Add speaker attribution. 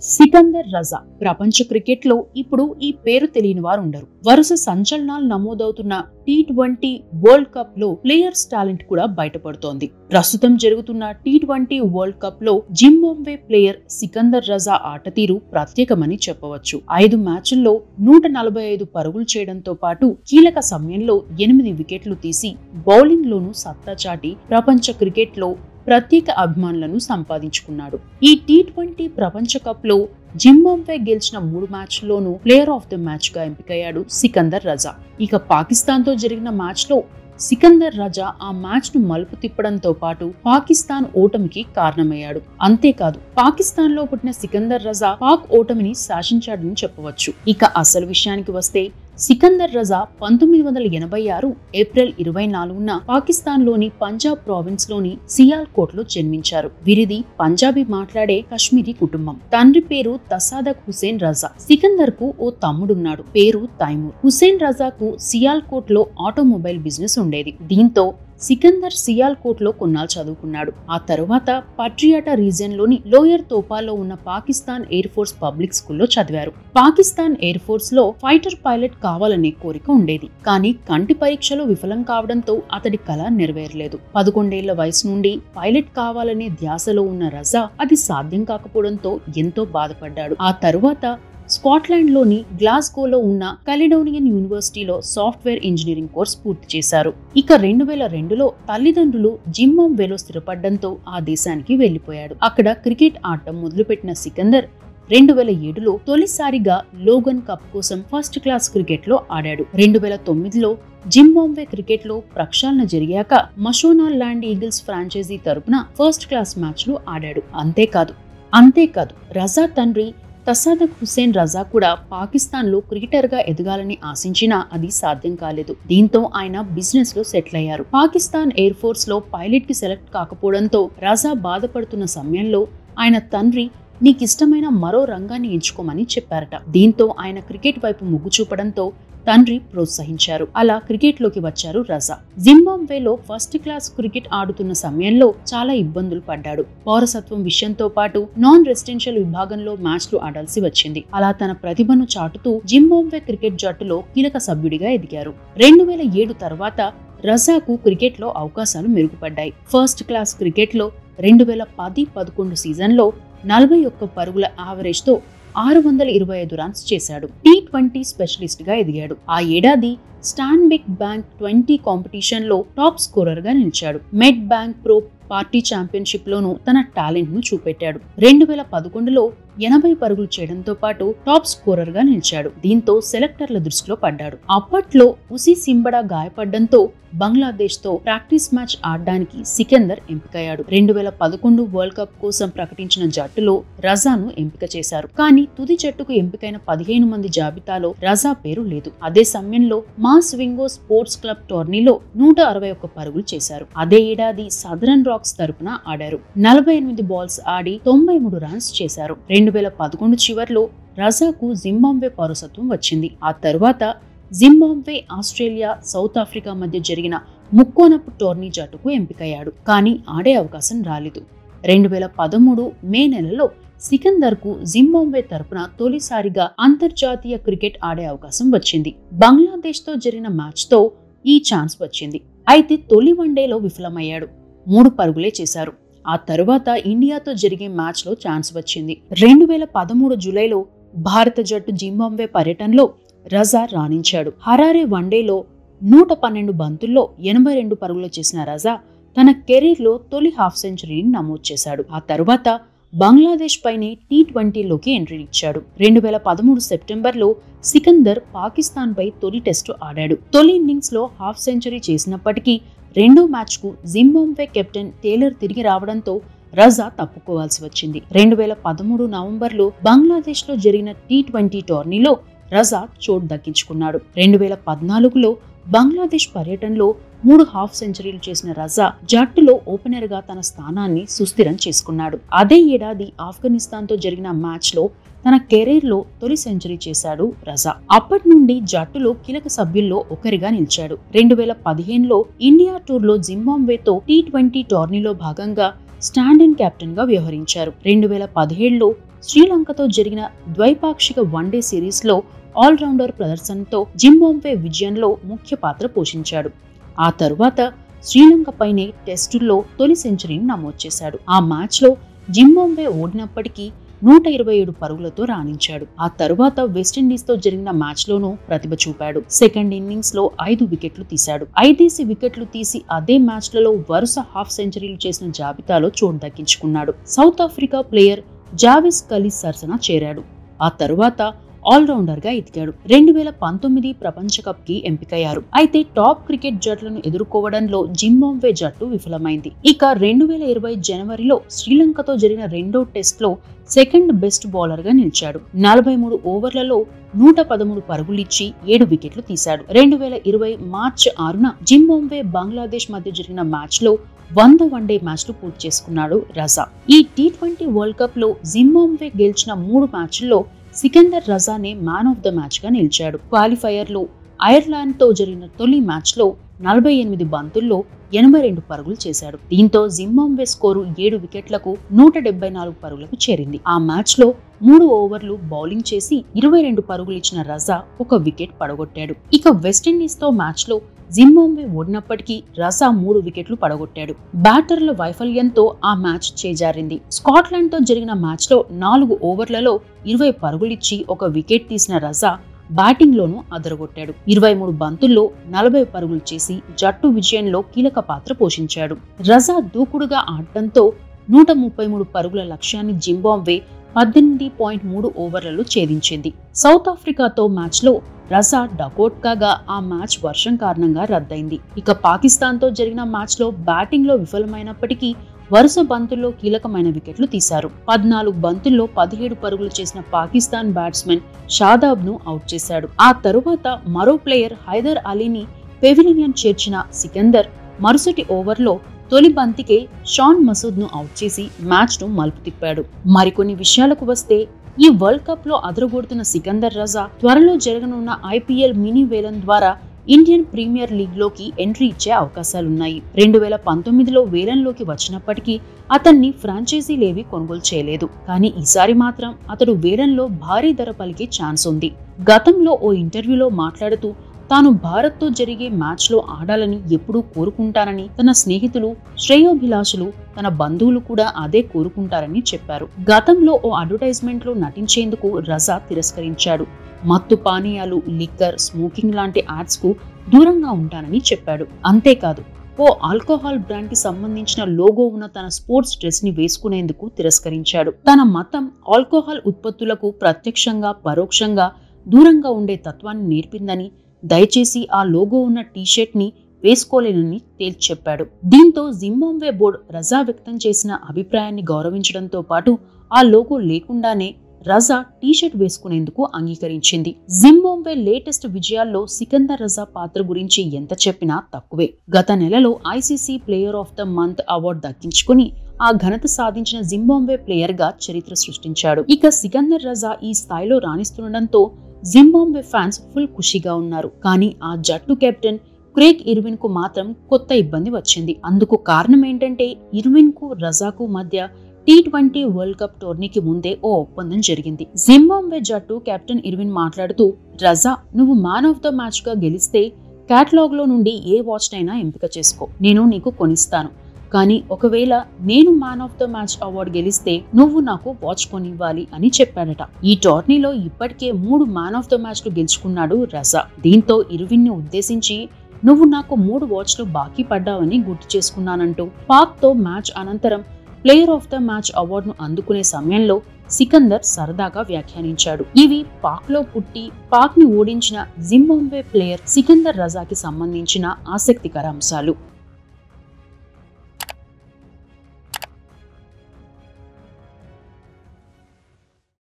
Speaker 1: సికందర్ రజా ప్రపంచ క్రికెట్ లో ఇప్పుడు ఈ పేరు తెలియని వారు ఉండరు. వరుస సంచలనాలు నమోదవుతున్న T20 వరల్డ్ కప్ లో ప్లేయర్స్ టాలెంట్ కూడా బయటపడుతోంది. ప్రస్తుతం జరుగుతున్న T20 వరల్డ్ కప్ లో జింబాబ్వే ప్లేయర్ సికందర్ రజా ఆట తీరు ప్రత్యేకమని చెప్పవచ్చు. 5 మ్యాచ్ల్లో 145 పరుగులు చేయడంతో పాటు కీలక సమయంలో 8 వికెట్లు తీసి బౌలింగ్ లోనూ సత్తా చాటి ప్రపంచ క్రికెట్ లో ప్రత్యేక అభిమానులను సంపాదించుకున్నాడు. ఈ T20 ప్రపంచ కప్ లో జింబాబ్వే గెలిచిన 3 మ్యాచ్ల్లోనూ ప్లేయర్ ఆఫ్ ద మ్యాచ్ గా ఎంపికయ్యాడు సికందర్ రజా. ఇక పాకిస్తాన్ తో జరిగిన మ్యాచ్ లో సికందర్ రజా ఆ మ్యాచ్ ను మలుపు తిప్పడంతో పాటు పాకిస్తాన్ ఓటమికి కారణమయ్యాడు. అంతేకాదు పాకిస్తాన్ లో పుట్టిన సికందర్ రజా పాక్ ఓటమిని శాసించాడని చెప్పవచ్చు. ఇక అసలు విషయానికి వస్తే సికందర్ రజా 1986 ఏప్రిల్ 24న పాకిస్తాన్ లోని పంజాబ్ ప్రావిన్స్ లోని సియాల్కోట్ లో జన్మించారు. వీరిది పంజాబీ మాట్లాడే కశ్మీరీ కుటుంబం. తండ్రి పేరు తసాదక్ హుసేన్ రజా. సికందర్ కు ఓ తమ్ముడున్నాడు, పేరు తైమూర్. హుసేన్ రజాకు సియాల్కోట్ లో ఆటోమొబైల్ బిజినెస్ ఉండేది. దీంతో సికందర్ సియాల్కోట్ లో కొన్నాళ్ళు చదువుకున్నాడు. ఆ తరువాత పట్రియాటా రీజియన్ లోని లోయర్ తోపాలో ఉన్న పాకిస్తాన్ ఎయిర్ ఫోర్స్ పబ్లిక్ స్కూల్లో చదివారు. పాకిస్తాన్ ఎయిర్ ఫోర్స్ లో ఫైటర్ పైలట్ కావాలనే కోరిక ఉండేది. కానీ కంటి పరీక్షలో విఫలం కావడంతో అతడి కల నెరవేరలేదు. 11 ఏళ్ల వయసు నుండి పైలట్ కావాలనే ధ్యాసలో ఉన్న రజా అది సాధ్యం కాకపోవడంతో ఎంతో బాధపడ్డాడు. ఆ తరువాత స్కాట్లాండ్ లోని గ్లాస్గోలో ఉన్న కాలిడోనియన్ యూనివర్సిటీలో సాఫ్ట్వేర్ ఇంజనీరింగ్ కోర్స్ పూర్తి చేశారు. ఇక 2002లో తల్లిదండ్రులు జింబాబ్వేలో స్థిరపడడంతో ఆ దేశానికి వెళ్లిపోయాడు. అక్కడ క్రికెట్ ఆడటం మొదలుపెట్టిన సికందర్ 2007లో తొలిసారిగా లోగన్ కప్ కోసం ఫస్ట్ క్లాస్ క్రికెట్ లో ఆడాడు. 2009లో జింబాబ్వే క్రికెట్ లో ప్రక్షాళన జరిగాక మషోనాల్ ల్యాండ్ ఈగిల్స్ ఫ్రాంచైజీ తరపున ఫస్ట్ క్లాస్ మ్యాచ్ లో ఆడాడు. అంతేకాదు రజా తండ్రి తసాదక్ హుసేన్ రజా కూడా పాకిస్తాన్ లో క్రికెటర్ గా ఎదగాలని ఆశించినా అది సాధ్యం కాలేదు. దీంతో ఆయన బిజినెస్ లో సెటిల్ అయ్యారు. పాకిస్తాన్ ఎయిర్ ఫోర్స్ లో పైలట్ కి సెలెక్ట్ కాకపోవడంతో రజా బాధపడుతున్న సమయంలో ఆయన తండ్రి నీకిష్టమైన మరో రంగాన్ని ఎంచుకోమని చెప్పారట. దీంతో ఆయన క్రికెట్ వైపు మొగ్గు చూపడంతో తండ్రి ప్రోత్సహించారు. అలా క్రికెట్ లోకి వచ్చారు రజా. జింబాబ్వేలో ఫస్ట్ క్లాస్ క్రికెట్ ఆడుతున్న సమయంలో చాలా ఇబ్బందులు పడ్డాడు. పౌరసత్వం విషయంతో పాటు నాన్ రెసిడెన్షియల్ విభాగంలో మ్యాచ్లు ఆడాల్సి వచ్చింది. అలా తన ప్రతిభను చాటుతూ జింబాబ్వే క్రికెట్ జట్టులో కీలక సభ్యుడిగా ఎదిగారు. 2007 తర్వాత రజాకు క్రికెట్ లో అవకాశాలు మెరుగుపడ్డాయి. ఫస్ట్ క్లాస్ క్రికెట్ లో 2010-11 సీజన్లో 41 పరుగుల యావరేజ్ తో 625 రన్స్ చేశాడు. T20 స్పెషలిస్ట్ గా ఎదిగాడు. ఆ ఏడాది స్టాన్బిక్ బ్యాంక్ 20 కాంపిటీషన్ లో టాప్ స్కోరర్ గా నిలిచాడు. మెడ్ బ్యాంక్ ప్రో పార్టీ ఛాంపియన్షిప్ లోనూ తన టాలెంట్ ను చూపెట్టాడు. 2011లో 80 పరుగులు చేయడంతో పాటు టాప్ స్కోరర్ గా నిలిచాడు. దీంతో సెలెక్టర్ల దృష్టిలో పడ్డాడు. అప్పట్లో ఉసి సింబడా గాయపడడంతో బంగ్లాదేశ్ తో ప్రాక్టీస్ మ్యాచ్ ఆడడానికి సికందర్ ఎంపికయ్యాడు. 2011 వరల్డ్ కప్ కోసం ప్రకటించిన జట్టులో రజాను ఎంపిక చేశారు. కానీ తుది జట్టుకు ఎంపికైన 15 మంది జాబితాలో రజా పేరు లేదు. అదే సమయంలో మాస్ వింగో స్పోర్ట్స్ క్లబ్ టోర్నీలో 161 పరుగులు చేశారు. అదే ఏడాది సదరన్ రాక్స్ తరపున ఆడారు. 48 బాల్స్ ఆడి 93 రన్స్ చేశారు. 2011 చివర్లో రజాకు జింబాబ్వే పౌరసత్వం వచ్చింది. ఆ తరువాత జింబాబ్వే, ఆస్ట్రేలియా, సౌత్ ఆఫ్రికా మధ్య జరిగిన ముక్కోనపు టోర్నీ జట్టుకు ఎంపికయ్యాడు. కానీ ఆడే అవకాశం రాలేదు. 2013 మే నెలలో సికందర్ కు జింబాబ్వే తరపున తొలిసారిగా అంతర్జాతీయ క్రికెట్ ఆడే అవకాశం వచ్చింది. బంగ్లాదేశ్ తో జరిగిన మ్యాచ్ తో ఈ ఛాన్స్ వచ్చింది. అయితే తొలి వన్డేలో విఫలమయ్యాడు. 3 పరుగులే చేశారు. ఆ తరువాత ఇండియాతో జరిగే మ్యాచ్ లో ఛాన్స్ వచ్చింది. 2013 జూలైలో భారత జట్టు జింబాబ్వే పర్యటనలో రజా రాణించాడు. హరారే వన్డేలో 112 బంతుల్లో 82 పరుగులు చేసిన రజా తన కెరీర్ లో తొలి హాఫ్ సెంచరీని నమోదు చేశాడు. ఆ తరువాత బంగ్లాదేశ్ పైనే T20లోకి ఎంట్రీ ఇచ్చాడు. 2013 సెప్టెంబర్లో సికందర్ పాకిస్తాన్ పై తొలి టెస్టు ఆడాడు. తొలి ఇన్నింగ్స్ లో హాఫ్ సెంచరీ చేసినప్పటికీ రెండో మ్యాచ్ కు జింబాబ్వే కెప్టెన్ టేలర్ తిరిగి రావడంతో రజా తప్పుకోవాల్సి వచ్చింది. 2013 నవంబర్లో బంగ్లాదేశ్ లో జరిగిన T20 టోర్నీలో రజా చోటు దక్కించుకున్నాడు. 2014లో బంగ్లాదేశ్ పర్యటనలో 3 హాఫ్ సెంచరీలు చేసిన రజా జట్టులో ఓపెనర్ గా తన స్థానాన్ని సుస్థిరం చేసుకున్నాడు. అదే ఏడాది ఆఫ్ఘనిస్తాన్ తో జరిగిన మ్యాచ్ లో తన కెరీర్ లో తొలి సెంచరీ చేశాడు రజా. అప్పటి నుండి జట్టులో కీలక సభ్యుల్లో ఒకరిగా నిలిచాడు. 2015లో ఇండియా టూర్ లో జింబాబ్వేతో T20 టోర్నీలో భాగంగా స్టాండ్ ఇన్ కెప్టెన్ గా వ్యవహరించారు. 2017లో శ్రీలంకతో జరిగిన ద్వైపాక్షిక వన్డే సిరీస్ లో ఆల్రౌండర్ ప్రదర్శనతో జింబాబ్వే విజయంలో ముఖ్య పాత్ర పోషించాడు. ఆ తరువాత శ్రీలంక పైనే టెస్టుల్లో తొలి సెంచరీని నమోదు చేశాడు. ఆ మ్యాచ్ లో జింబాబ్వే ఓడినప్పటికీ 127 పరుగులతో రాణించాడు. ఆ తరువాత వెస్టిండీస్ తో జరిగిన మ్యాచ్ లోనూ ప్రతిభ చూపాడు. సెకండ్ ఇన్నింగ్స్ లో 5 వికెట్లు తీశాడు. 5 వికెట్లు తీసి అదే మ్యాచ్లలో వరుస హాఫ్ సెంచరీలు చేసిన జాబితాలో చోటు దక్కించుకున్నాడు. సౌత్ ఆఫ్రికా ప్లేయర్ జావిస్ కలీస్ సరసన చేరాడు. ఆ తరువాత ఆల్రౌండర్ గా ఎదిగాడు. 2019 ప్రపంచ కప్ కి ఎంపికయ్యారు. అయితే టాప్ క్రికెట్ జట్లను ఎదుర్కోవడంలో జింబాబ్వే జట్టు విఫలమైంది. ఇక 2020 జనవరిలో శ్రీలంకతో జరిగిన రెండో టెస్ట్ లో సెకండ్ బెస్ట్ బౌలర్ గా నిలిచాడు. 43 ఓవర్లలో 113 పరుగులిచ్చి 7 వికెట్లు తీశాడు. 2020 మార్చి 6న జింబాబ్వే బంగ్లాదేశ్ మధ్య జరిగిన మ్యాచ్ లో 100 వన్డే మ్యాచ్లు పూర్తి చేసుకున్నాడు రజా. ఈ T20 వరల్డ్ కప్ లో జింబాబ్వే గెలిచిన 3 మ్యాచ్ల్లో సికందర్ రజానే మ్యాన్ ఆఫ్ ద మ్యాచ్ గా నిలిచాడు. క్వాలిఫైయర్ లో ఐర్లాండ్ తో జరిగిన తొలి మ్యాచ్ లో 48 బంతుల్లో 82 పరుగులు చేశాడు. దీంతో జింబాబ్వే స్కోరు 7 వికెట్లకు 174 పరుగులకు చేరింది. ఆ మ్యాచ్ లో 3 ఓవర్లు బౌలింగ్ చేసి 22 పరుగులు ఇచ్చిన రజా 1 వికెట్ పడగొట్టాడు. ఇక వెస్టిండీస్ తో మ్యాచ్ లో జింబాబ్వే ఓడినప్పటికీ రజా 3 వికెట్లు పడగొట్టాడు. బ్యాటర్ల వైఫల్యంతో ఆ మ్యాచ్ చేజారింది. స్కాట్లాండ్ తో జరిగిన మ్యాచ్ లో 4 ఓవర్లలో 20 పరుగులిచ్చి 1 వికెట్ తీసిన రజా బ్యాటింగ్ లోనూ అదరగొట్టాడు. 23 బంతుల్లో 40 పరుగులు చేసి జట్టు విజయంలో కీలక పాత్ర పోషించాడు. రజా దూకుడుగా ఆడటంతో 133 పరుగుల లక్ష్యాన్ని జింబాబ్వే 18.3 ఓవర్లలో ఛేదించింది. సౌత్ ఆఫ్రికాతో మ్యాచ్ లో రజా డకౌట్ కాగా ఆ మ్యాచ్ వర్షం కారణంగా రద్దయింది. ఇక పాకిస్తాన్ తో జరిగిన మ్యాచ్ లో బ్యాటింగ్ లో విఫలమైనప్పటికీ వరుస బంతుల్లో కీలకమైన వికెట్లు తీశారు. 14 బంతుల్లో 17 పరుగులు చేసిన పాకిస్తాన్ బ్యాట్స్మెన్ షాదాబ్ ను అవుట్ చేశాడు. ఆ తరువాత మరో ప్లేయర్ హైదర్ అలీని పెవిలియన్ చేర్చిన సికందర్ మరుసటి ఓవర్లో తొలి బంతికే షాన్ మసూద్ ను అవుట్ చేసి మ్యాచ్ ను మలుపు తిప్పాడు. మరికొన్ని విషయాలకు వస్తే ఈ వరల్డ్ కప్ లో అదరగొడుతున్న సికందర్ రజా త్వరలో జరగనున్న IPL మినీ వేలం ద్వారా ఇండియన్ ప్రీమియర్ లీగ్ లోకి ఎంట్రీ ఇచ్చే అవకాశాలున్నాయి. 2019లో వేలంలోకి వచ్చినప్పటికీ అతన్ని ఫ్రాంచైజీలేవి కొనుగోలు చేయలేదు. కానీ ఈసారి మాత్రం అతడు వేలంలో భారీ ధర పలికే ఛాన్స్ ఉంది. గతంలో ఓ ఇంటర్వ్యూలో మాట్లాడుతూ తాను భారత్ తో జరిగే మ్యాచ్ లో ఆడాలని ఎప్పుడూ కోరుకుంటానని, తన స్నేహితులు, శ్రేయోభిలాషులు, తన బంధువులు కూడా అదే కోరుకుంటారని చెప్పారు. గతంలో ఓ అడ్వర్టైజ్మెంట్ లో నటించేందుకు రజా తిరస్కరించాడు. మత్తు పానీయాలు, లిక్కర్, స్మోకింగ్ లాంటి యాడ్స్ కు దూరంగా ఉంటానని చెప్పాడు. అంతేకాదు ఓ ఆల్కహాల్ బ్రాండ్ కి సంబంధించిన లోగో ఉన్న తన స్పోర్ట్స్ డ్రెస్ ని వేసుకునేందుకు తిరస్కరించాడు. తన మతం ఆల్కహాల్ ఉత్పత్తులకు ప్రత్యక్షంగా పరోక్షంగా దూరంగా ఉండే తత్వాన్ని నేర్పిందని, దయచేసి ఆ లోగో ఉన్న టీషర్ట్ ని వేసుకోలేనని తేల్చి చెప్పాడు. దీంతో జింబాబ్వే బోర్డు రజా వ్యక్తం చేసిన అభిప్రాయాన్ని గౌరవించడంతో పాటు ఆ లోగో లేకుండానే రజా టీషర్ట్ వేసుకునేందుకు అంగీకరించింది. జింబాబ్వే లేటెస్ట్ విజయాల్లో సికందర్ రజా పాత్ర గురించి ఎంత చెప్పినా తక్కువే. గత నెలలో ICC player of the month award దక్కించుకుని ఆ ఘనత సాధించిన జింబాబ్వే ప్లేయర్ గా చరిత్ర సృష్టించాడు. ఇక సికందర్ రజా ఈ స్థాయిలో రాణిస్తుండటంతో జింబాబ్వే ఫ్యాన్స్ ఫుల్ ఖుషిగా ఉన్నారు. కానీ ఆ జట్టు కెప్టెన్ క్రేగ్ ఇర్విన్ కు మాత్రం కొత్త ఇబ్బంది వచ్చింది. అందుకు కారణం ఏంటంటే ఇర్విన్ కు రజాకు మధ్య T20 వరల్డ్ కప్ టోర్నీకి ముందే ఓ ఒప్పందం జరిగింది. జింబాబ్వే జట్టు కెప్టెన్ ఇర్విన్ మాట్లాడుతూ, రజా, నువ్వు మ్యాన్ ఆఫ్ ద మ్యాచ్ గా గెలిస్తే కేటలాగ్ లో నుండి ఏ వాచ్ నైనా ఎంపిక చేసుకో, నేను నీకు కొనిస్తాను. కానీ ఒకవేళ నేను man of the match award గెలిస్తే నువ్వు నాకు వాచ్ కొనివ్వాలి అని చెప్పాడట. ఈ టోర్నీలో ఇప్పటికే 3 మ్యాన్ ఆఫ్ ద మ్యాచ్లు గెలుచుకున్నాడు రజా. దీంతో ఇర్విన్ ని ఉద్దేశించి, నువ్వు నాకు 3 వాచ్లు బాకీ పడ్డావని గుర్తు చేసుకున్నానంటూ పాక్ తో మ్యాచ్ అనంతరం ప్లేయర్ ఆఫ్ ద మ్యాచ్ అవార్డును అందుకునే సమయంలో సికందర్ సరదాగా వ్యాఖ్యానించాడు. ఇవి పాక్ లో పుట్టి పాక్ ని ఓడించిన జింబాబ్వే ప్లేయర్ సికందర్ రజాకి సంబంధించిన ఆసక్తికర అంశాలు.